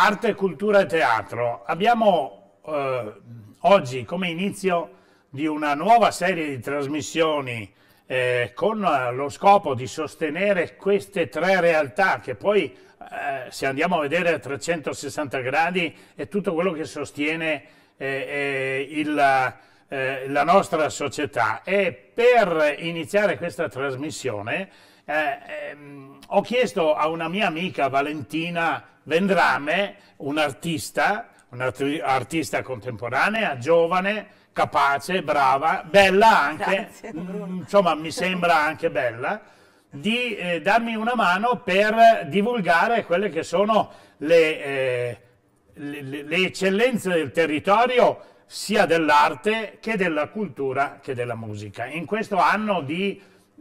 arte, cultura e teatro. Abbiamo oggi come inizio di una nuova serie di trasmissioni con lo scopo di sostenere queste tre realtà che poi, se andiamo a vedere a 360 gradi, è tutto quello che sostiene la nostra società. E per iniziare questa trasmissione ho chiesto a una mia amica Valentina Vendrame, un'artista contemporanea, giovane, capace, brava, bella anche, insomma mi sembra anche bella, di darmi una mano per divulgare quelle che sono le eccellenze del territorio, sia dell'arte che della cultura che della musica. In questo anno di,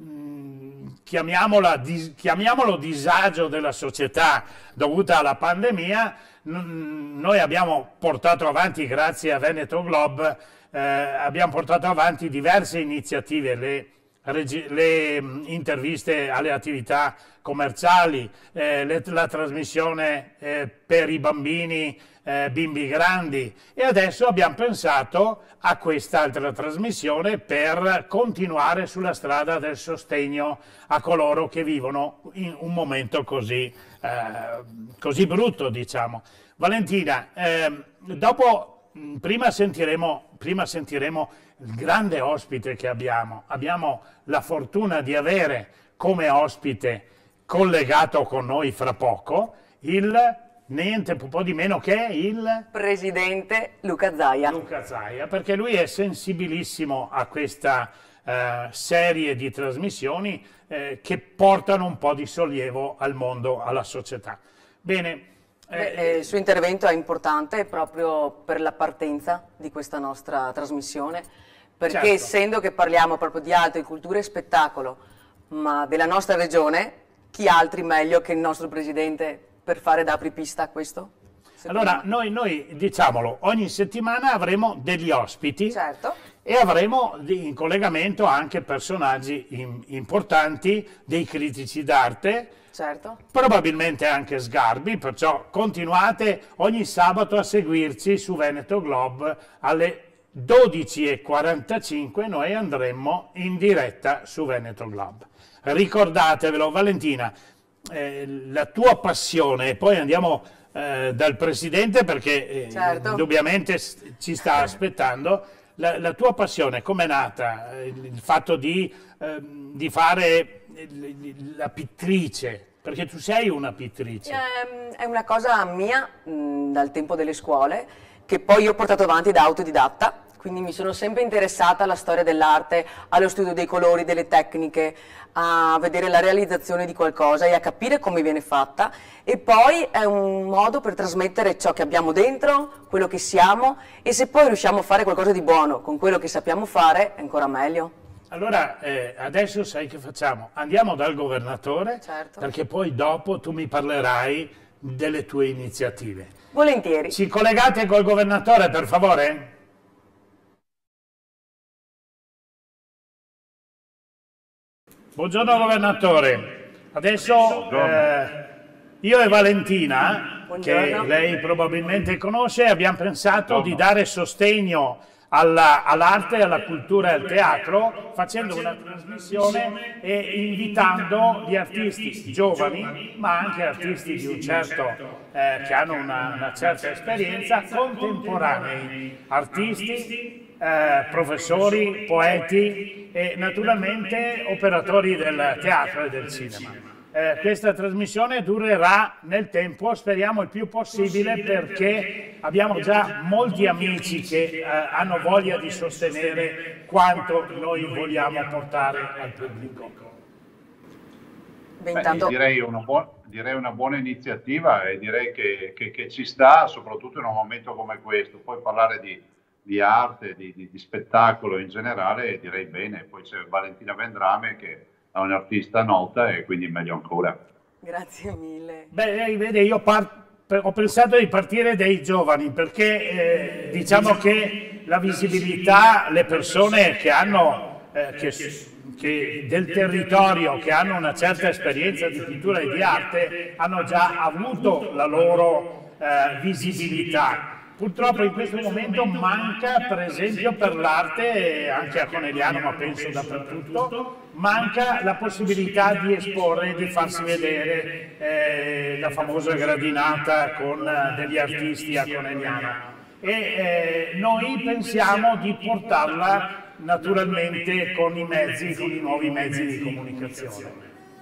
chiamiamolo disagio della società dovuta alla pandemia, noi abbiamo portato avanti, grazie a Veneto Globe, abbiamo portato avanti diverse iniziative, le interviste alle attività commerciali, la trasmissione per i bambini, bimbi grandi, e adesso abbiamo pensato a quest'altra trasmissione per continuare sulla strada del sostegno a coloro che vivono in un momento così brutto, diciamo. Valentina, prima sentiremo il grande ospite che abbiamo. Abbiamo la fortuna di avere come ospite collegato con noi fra poco niente po' di meno che il presidente Luca Zaia. Luca Zaia, perché lui è sensibilissimo a questa serie di trasmissioni che portano un po' di sollievo al mondo, alla società. Bene. Il suo intervento è importante proprio per la partenza di questa nostra trasmissione, perché certo, essendo che parliamo proprio di arte, cultura e spettacolo, ma della nostra regione, chi altri meglio che il nostro presidente per fare da apripista a questo? Allora, noi diciamolo, ogni settimana avremo degli ospiti, certo, e avremo in collegamento anche personaggi importanti, dei critici d'arte, certo, probabilmente anche sgarbi, perciò continuate ogni sabato a seguirci su Veneto Globe alle 12:45, noi andremo in diretta su Veneto Globe. Ricordatevelo, Valentina, la tua passione, e poi andiamo dal Presidente perché certo, indubbiamente ci sta aspettando. La tua passione com'è nata? Il fatto di fare la pittrice, perché tu sei una pittrice. È una cosa mia dal tempo delle scuole, che poi io ho portato avanti da autodidatta, quindi mi sono sempre interessata alla storia dell'arte, allo studio dei colori, delle tecniche, a vedere la realizzazione di qualcosa e a capire come viene fatta, e poi è un modo per trasmettere ciò che abbiamo dentro, quello che siamo, e se poi riusciamo a fare qualcosa di buono con quello che sappiamo fare è ancora meglio. Allora, adesso sai che facciamo? Andiamo dal governatore, certo, perché poi dopo tu mi parlerai delle tue iniziative. Volentieri. Ci collegate col governatore, per favore? Buongiorno governatore, adesso io e Valentina, buongiorno, che lei probabilmente conosce, abbiamo pensato di dare sostegno all'arte, alla cultura e al teatro, facendo una trasmissione e invitando gli artisti giovani, ma anche artisti di un certo, che hanno una certa esperienza, contemporanei, artisti, professori, poeti e naturalmente operatori del teatro e del cinema. Questa trasmissione durerà nel tempo, speriamo il più possibile, perché abbiamo già molti amici che hanno voglia di sostenere quanto noi vogliamo portare al pubblico. Beh, direi una buona iniziativa, e direi che ci sta, soprattutto in un momento come questo. Poi parlare di arte, di spettacolo in generale, direi bene. Poi c'è Valentina Vendrame che è un'artista nota, e quindi meglio ancora. Grazie mille. Beh, lei vede, io ho pensato di partire dai giovani, perché diciamo che la visibilità, le persone che hanno del territorio, che hanno una certa esperienza di pittura e di arte, hanno già avuto la loro visibilità. Purtroppo in questo momento manca, per esempio per l'arte, anche a Conegliano ma penso dappertutto, manca la possibilità di esporre, di farsi vedere la famosa gradinata con degli artisti a Conegliano. E noi pensiamo di portarla naturalmente con i nuovi mezzi di comunicazione.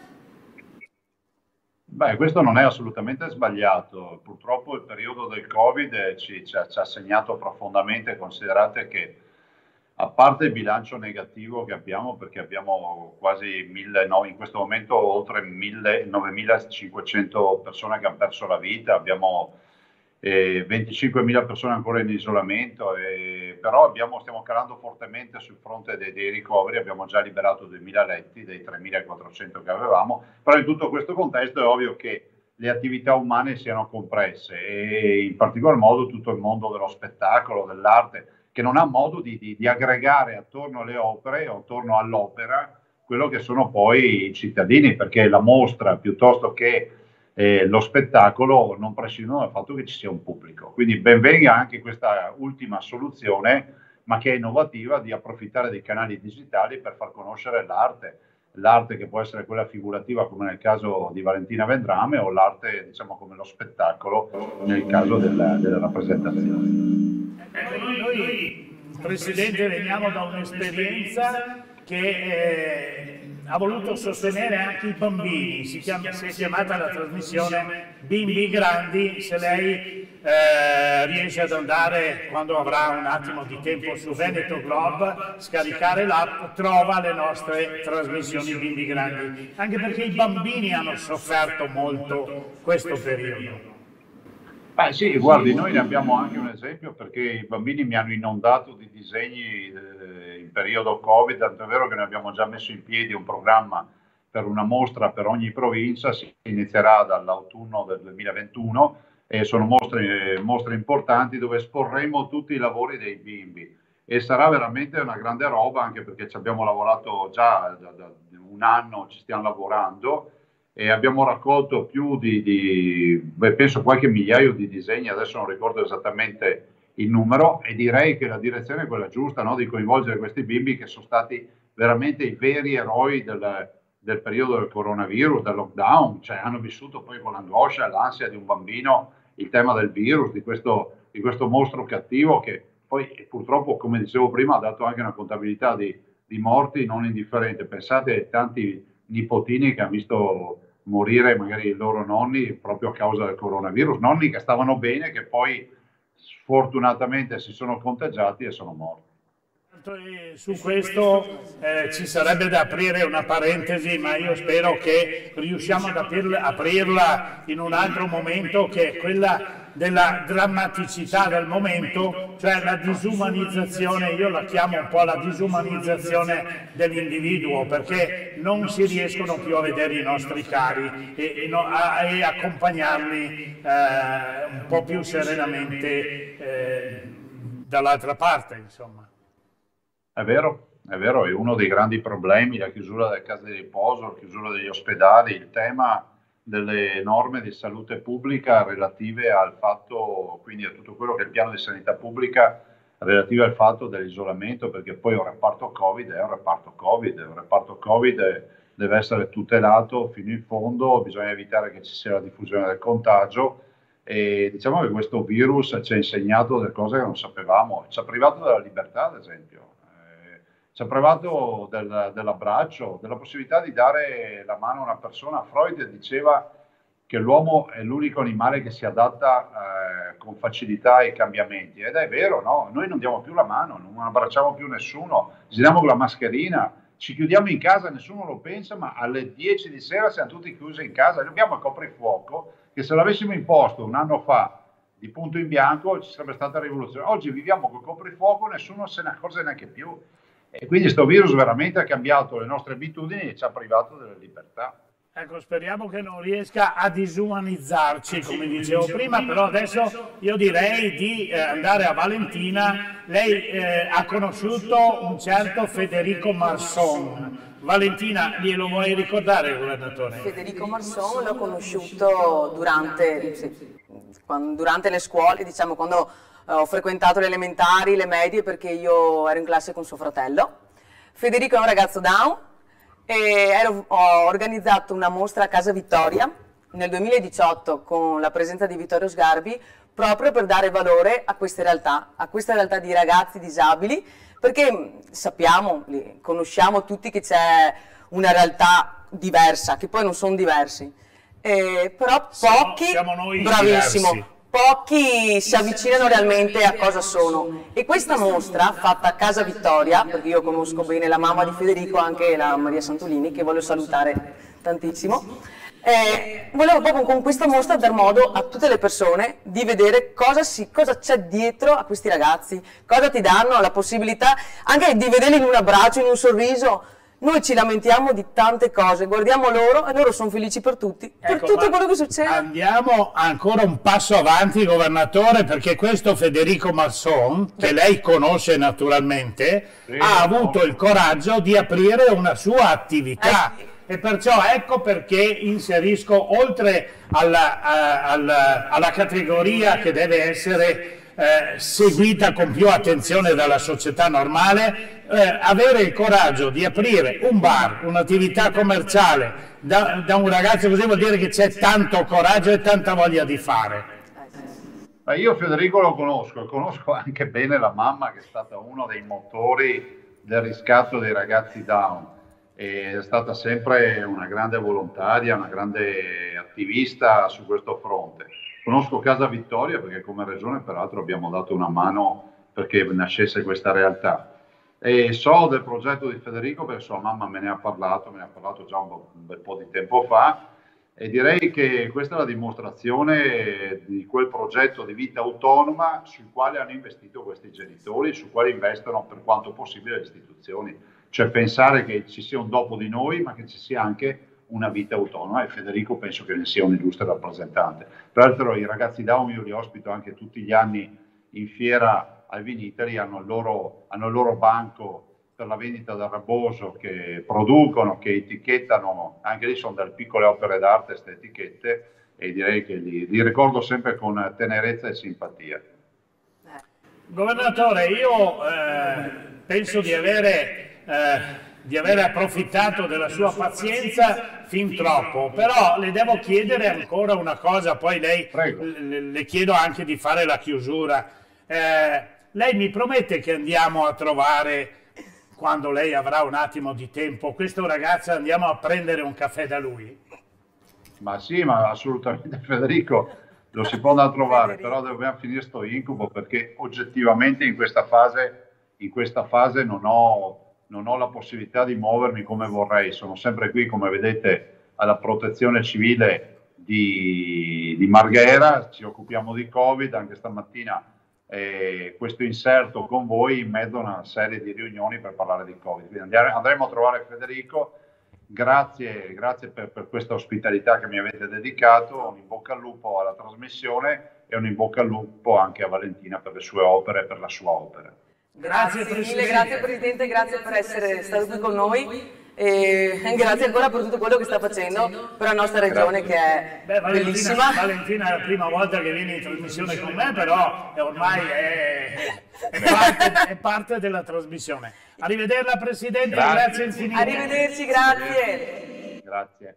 Beh, questo non è assolutamente sbagliato. Purtroppo il periodo del Covid ci ha segnato profondamente. Considerate che, a parte il bilancio negativo che abbiamo, perché abbiamo quasi 1.000, no, in questo momento oltre 9.500 persone che hanno perso la vita, abbiamo 25.000 persone ancora in isolamento, però stiamo calando fortemente sul fronte dei ricoveri. Abbiamo già liberato 2.000 letti dei 3.400 che avevamo, però in tutto questo contesto è ovvio che le attività umane siano compresse, e in particolar modo tutto il mondo dello spettacolo, dell'arte, che non ha modo di aggregare attorno alle opere o attorno all'opera quello che sono poi i cittadini, perché la mostra piuttosto che lo spettacolo non prescindono dal fatto che ci sia un pubblico. Quindi ben venga anche questa ultima soluzione, ma che è innovativa, di approfittare dei canali digitali per far conoscere l'arte che può essere quella figurativa come nel caso di Valentina Vendrame, o l'arte, diciamo, come lo spettacolo nel caso delle rappresentazioni. Noi, Presidente, veniamo da un'esperienza che ha voluto sostenere anche i bambini. Si è chiamata la trasmissione Bimbi Grandi. Se lei riesce ad andare, quando avrà un attimo di tempo, su Veneto Globe, scaricare l'app, trova le nostre trasmissioni Bimbi Grandi, anche perché i bambini hanno sofferto molto questo periodo. Beh sì, guardi, noi ne abbiamo anche un esempio, perché i bambini mi hanno inondato di disegni in periodo Covid, tanto è vero che noi abbiamo già messo in piedi un programma per una mostra per ogni provincia. Si inizierà dall'autunno del 2021 e sono mostre importanti dove esporremo tutti i lavori dei bimbi, e sarà veramente una grande roba, anche perché ci abbiamo lavorato già da un anno, ci stiamo lavorando. E abbiamo raccolto più penso qualche migliaio di disegni, adesso non ricordo esattamente il numero, e direi che la direzione è quella giusta, no? Di coinvolgere questi bimbi che sono stati veramente i veri eroi del periodo del coronavirus, del lockdown, cioè hanno vissuto poi con l'angoscia e l'ansia di un bambino il tema del virus, di questo mostro cattivo che poi purtroppo, come dicevo prima, ha dato anche una contabilità di morti non indifferente. Pensate ai tanti nipotini che hanno visto morire magari i loro nonni proprio a causa del coronavirus, nonni che stavano bene, che poi sfortunatamente si sono contagiati e sono morti. Su questo ci sarebbe da aprire una parentesi, ma io spero che riusciamo ad aprirla in un altro momento, che è quella della drammaticità del momento, cioè la disumanizzazione. Io la chiamo un po' la disumanizzazione dell'individuo, perché non si riescono più a vedere i nostri cari e accompagnarli un po' più serenamente dall'altra parte, insomma. È vero, è uno dei grandi problemi, la chiusura delle case di riposo, la chiusura degli ospedali, il tema delle norme di salute pubblica relative al fatto, quindi a tutto quello che è il piano di sanità pubblica relative al fatto dell'isolamento, perché poi un reparto Covid è un reparto Covid, un reparto Covid deve essere tutelato fino in fondo, bisogna evitare che ci sia la diffusione del contagio, e diciamo che questo virus ci ha insegnato delle cose che non sapevamo, ci ha privato della libertà, ad esempio. Ci ha privato dell'abbraccio, della possibilità di dare la mano a una persona. Freud diceva che l'uomo è l'unico animale che si adatta con facilità ai cambiamenti, ed è vero, no? Noi non diamo più la mano, non abbracciamo più nessuno, giriamo con la mascherina, ci chiudiamo in casa, nessuno lo pensa, ma alle 10 di sera siamo tutti chiusi in casa. Noi abbiamo il coprifuoco, che se l'avessimo imposto un anno fa di punto in bianco ci sarebbe stata rivoluzione. Oggi viviamo col coprifuoco, nessuno se ne accorge neanche più. E quindi questo virus veramente ha cambiato le nostre abitudini e ci ha privato delle libertà. Ecco, speriamo che non riesca a disumanizzarci, come dicevo prima, però adesso io direi di andare a Valentina. Lei ha conosciuto un certo Federico Marson. Valentina, glielo vuoi ricordare, governatore? Federico Marson l'ho conosciuto durante durante le scuole, diciamo, quando ho frequentato le elementari, le medie, perché io ero in classe con suo fratello. Federico è un ragazzo Down e ho organizzato una mostra a Casa Vittoria nel 2018 con la presenza di Vittorio Sgarbi, proprio per dare valore a questa realtà di ragazzi disabili, perché sappiamo, conosciamo tutti che c'è una realtà diversa, che poi non sono diversi, però pochi, siamo noi bravissimo, diversi. Pochi si avvicinano realmente a cosa sono. E questa mostra, fatta a Casa Vittoria, perché io conosco bene la mamma di Federico, anche la Maria Santolini, che voglio salutare tantissimo, volevo proprio con questa mostra dar modo a tutte le persone di vedere cosa c'è dietro a questi ragazzi, cosa ti danno la possibilità anche di vederli in un abbraccio, in un sorriso. Noi ci lamentiamo di tante cose, guardiamo loro e loro sono felici per tutti, per tutto quello che succede. Andiamo ancora un passo avanti, governatore, perché questo Federico Masson, che lei conosce naturalmente, ha avuto il coraggio di aprire una sua attività. E perciò ecco perché inserisco, oltre alla categoria che deve essere seguita con più attenzione dalla società normale, avere il coraggio di aprire un bar, un'attività commerciale da un ragazzo così vuol dire che c'è tanto coraggio e tanta voglia di fare. Io Federico lo conosco anche bene la mamma, che è stata uno dei motori del riscatto dei ragazzi Down, e è stata sempre una grande volontaria, una grande attivista su questo fronte. Conosco Casa Vittoria perché come regione peraltro abbiamo dato una mano perché nascesse questa realtà, e so del progetto di Federico perché sua mamma me ne ha parlato già un bel po' di tempo fa, e direi che questa è la dimostrazione di quel progetto di vita autonoma sul quale hanno investito questi genitori, sul quale investono per quanto possibile le istituzioni, cioè pensare che ci sia un dopo di noi ma che ci sia anche una vita autonoma, e Federico penso che ne sia un illustre rappresentante. Tra l'altro i ragazzi Down io li ospito anche tutti gli anni in fiera al Viniteri, hanno il loro banco per la vendita del raboso, che producono, che etichettano, anche lì sono delle piccole opere d'arte queste etichette, e direi che li ricordo sempre con tenerezza e simpatia. Governatore, io penso di avere approfittato della sua pazienza fin troppo, però le devo chiedere ancora una cosa, poi le chiedo anche di fare la chiusura. Lei mi promette che andiamo a trovare, quando lei avrà un attimo di tempo, questo ragazzo, andiamo a prendere un caffè da lui? Ma sì, ma assolutamente Federico lo si può andare a trovare, però dobbiamo finire sto incubo, perché oggettivamente in questa fase non ho la possibilità di muovermi come vorrei. Sono sempre qui, come vedete, alla protezione civile di Marghera, ci occupiamo di Covid, anche stamattina questo inserto con voi in mezzo a una serie di riunioni per parlare di Covid. Quindi andremo a trovare Federico. Grazie per questa ospitalità che mi avete dedicato, un in bocca al lupo alla trasmissione e un in bocca al lupo anche a Valentina per le sue opere e per la sua opera. Grazie mille, grazie Presidente, grazie per essere stato qui con noi e grazie ancora per tutto quello che sta facendo per la nostra regione, che è bellissima. Valentina è la prima volta che viene in trasmissione con me, però ormai è parte della trasmissione. Arrivederla Presidente, grazie infinite. Arrivederci, grazie. Grazie.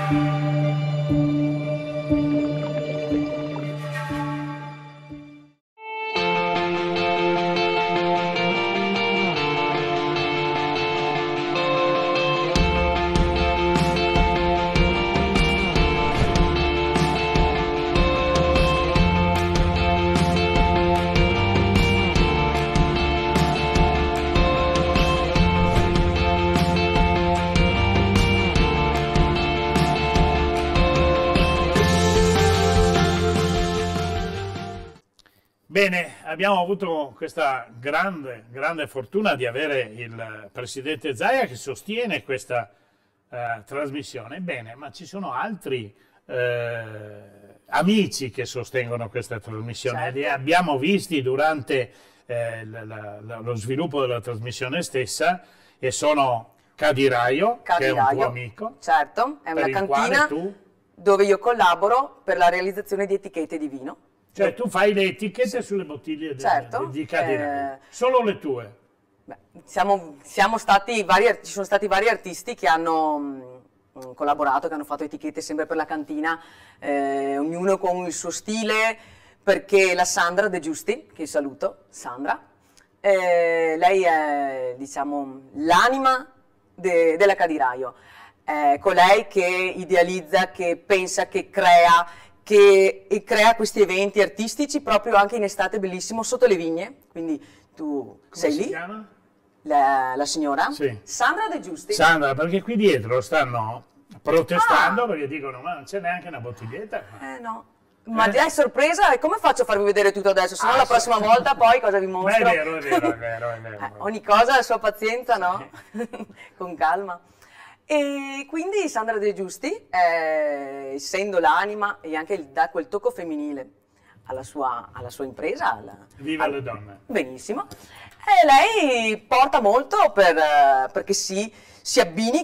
Bene, abbiamo avuto questa grande fortuna di avere il presidente Zaia che sostiene questa trasmissione. Bene, ma ci sono altri amici che sostengono questa trasmissione. Certo. Li abbiamo visti durante lo sviluppo della trasmissione stessa e sono Cadiraio, che è un tuo amico. Certo, è una per il cantina quale tu... dove io collaboro per la realizzazione di etichette di vino. Cioè tu fai le etichette sulle bottiglie Certo, di Cadiraio, solo le tue? Beh, ci sono stati vari artisti che hanno collaborato, che hanno fatto etichette sempre per la cantina, ognuno con il suo stile, perché la Sandra De Giusti, che saluto, Sandra, lei è, diciamo, l'anima della Cadiraio, è colei che idealizza, che pensa, che crea questi eventi artistici proprio anche in estate, bellissimo, sotto le vigne, quindi tu Come sei si lì. chiama? La signora? Sì. Sandra De Giusti. Sandra, perché qui dietro stanno protestando perché dicono ma non c'è neanche una bottiglietta. No. Ma è sorpresa? E come faccio a farvi vedere tutto adesso? Se no la prossima volta poi cosa vi Ma mostro? è vero. Ogni cosa ha la sua pazienza, no? Con calma. E quindi Sandra De Giusti, essendo l'anima e anche dà quel tocco femminile alla sua impresa. Viva le donne. Benissimo. E lei porta molto perché si abbini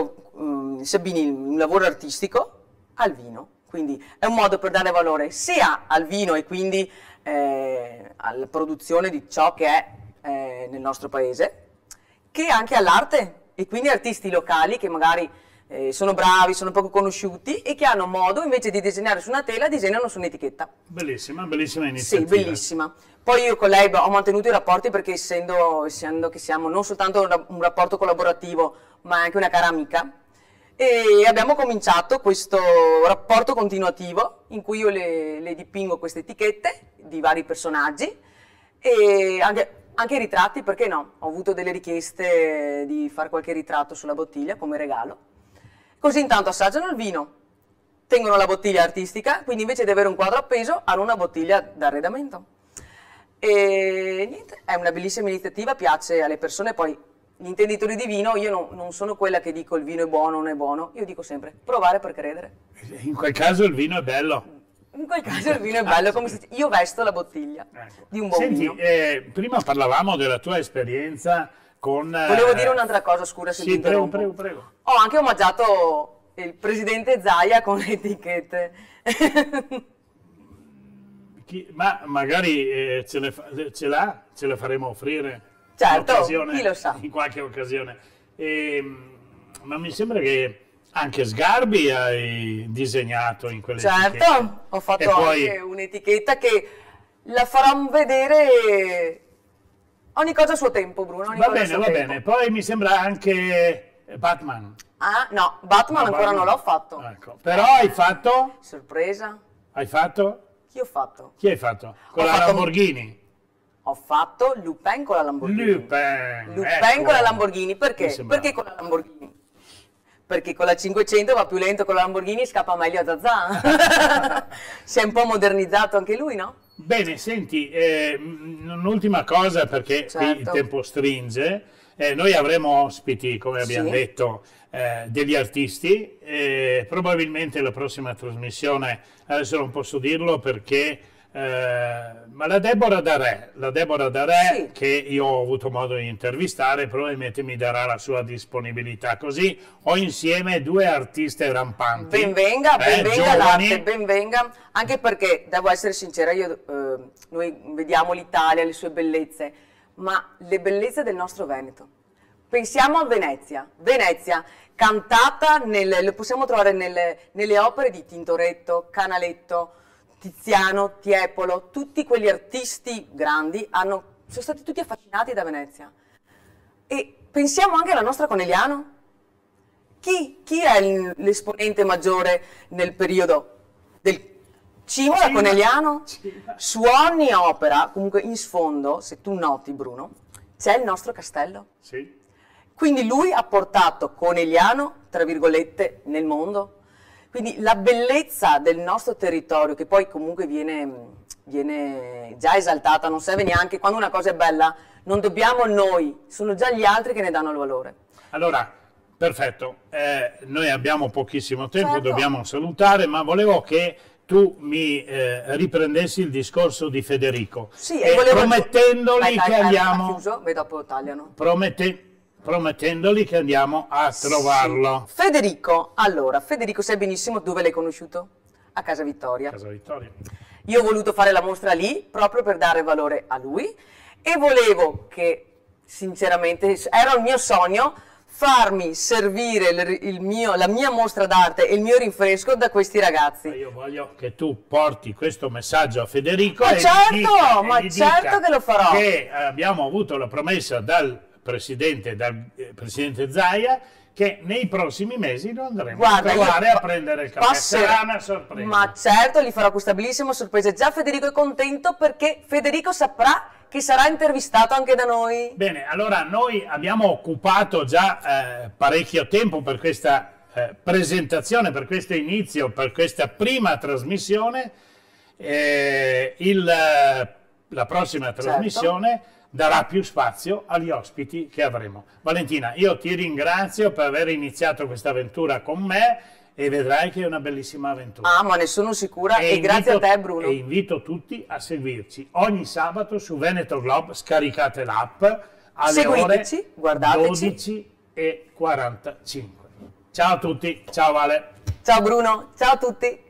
un lavoro artistico al vino. Quindi è un modo per dare valore sia al vino e quindi alla produzione di ciò che è nel nostro paese, che anche all'arte. E quindi artisti locali che magari sono bravi, sono poco conosciuti e che hanno modo invece di disegnare su una tela, disegnano su un'etichetta. Bellissima iniziativa. Sì, bellissima. Poi io con lei ho mantenuto i rapporti perché essendo che siamo non soltanto un rapporto collaborativo ma anche una cara amica, e abbiamo cominciato questo rapporto continuativo in cui io le dipingo queste etichette di vari personaggi e anche i ritratti, perché no? Ho avuto delle richieste di fare qualche ritratto sulla bottiglia come regalo. Così intanto assaggiano il vino, tengono la bottiglia artistica, quindi invece di avere un quadro appeso hanno una bottiglia d'arredamento. E niente, è una bellissima iniziativa, piace alle persone. Poi gli intenditori di vino, io non sono quella che dico il vino è buono o non è buono, io dico sempre provare per credere. In quel caso il vino è bello. In quel caso il vino è bello, come se io vesto la bottiglia di un buon vino. Prima parlavamo della tua esperienza con... Volevo dire un'altra cosa, scusa se ti interrompo. Prego. Ho anche omaggiato il presidente Zaia con le etichette. Ma magari ce le faremo offrire. Certo, chi lo sa. In qualche occasione. Ma mi sembra che anche Sgarbi hai disegnato in quelle etichette. Certo, ho fatto anche un'etichetta che la farò vedere ogni cosa a suo tempo, Bruno. Va bene. Poi mi sembra anche Batman. Ah, no, Batman ancora non l'ho fatto. Ecco. Però hai fatto? Sorpresa. Hai fatto? Chi ho fatto? Chi hai fatto? Con la Lamborghini? Ho fatto Lupin con la Lamborghini. Lupin Con la Lamborghini, perché? Perché con la Lamborghini? Perché con la 500 va più lento, con la Lamborghini scappa meglio a Zazà. Si è un po' modernizzato anche lui, no? Bene, senti, un'ultima cosa perché qui il tempo stringe. Noi avremo ospiti, come abbiamo detto, degli artisti. Probabilmente la prossima trasmissione, adesso non posso dirlo perché... ma la Deborah Darè, che io ho avuto modo di intervistare, probabilmente mi darà la sua disponibilità, così ho insieme due artiste rampanti. Benvenga l'arte, benvenga, anche perché devo essere sincera, noi vediamo l'Italia, le sue bellezze, ma le bellezze del nostro Veneto, Pensiamo a Venezia. Venezia, cantata, lo possiamo trovare nelle opere di Tintoretto, Canaletto, Tiziano, Tiepolo, tutti quegli artisti grandi sono stati tutti affascinati da Venezia. E pensiamo anche alla nostra Conegliano. Chi è l'esponente maggiore nel periodo del Cimola Conegliano? Su ogni opera, comunque in sfondo, se tu noti Bruno, c'è il nostro castello. Sì. Quindi lui ha portato Conegliano, tra virgolette, nel mondo. Quindi la bellezza del nostro territorio, che poi comunque viene già esaltata, non serve neanche, quando una cosa è bella, non dobbiamo noi, sono già gli altri che ne danno il valore. Allora, perfetto, noi abbiamo pochissimo tempo, Certo. Dobbiamo salutare, ma volevo che tu mi riprendessi il discorso di Federico, Sì, e volevo... promettendoli che andiamo... chiuso, e dopo tagliano. Promettendoli che andiamo a trovarlo. Sì. Federico, allora, Federico sai benissimo dove l'hai conosciuto? A Casa Vittoria. Casa Vittoria. Io ho voluto fare la mostra lì proprio per dare valore a lui e volevo che, sinceramente, era il mio sogno farmi servire la mia mostra d'arte e il mio rinfresco da questi ragazzi. Io voglio che tu porti questo messaggio a Federico Ma e certo, gli dica, ma certo che lo farò. Che abbiamo avuto la promessa dal presidente Zaia che nei prossimi mesi lo andremo a trovare a prendere il caffè. Sarà una sorpresa. Ma certo, gli farò questa bellissima sorpresa. Già Federico è contento perché Federico saprà che sarà intervistato anche da noi. Bene, allora noi abbiamo occupato già parecchio tempo per questa presentazione, per questo inizio, per questa prima trasmissione. La prossima trasmissione darà più spazio agli ospiti che avremo. Valentina, io ti ringrazio per aver iniziato questa avventura con me e vedrai che è una bellissima avventura. Ah, ma ne sono sicura e grazie a te Bruno. E invito tutti a seguirci ogni sabato su Veneto Globe, scaricate l'app alle Seguiteci, ore guardateci. 12:45. Ciao a tutti, ciao Vale. Ciao Bruno, ciao a tutti.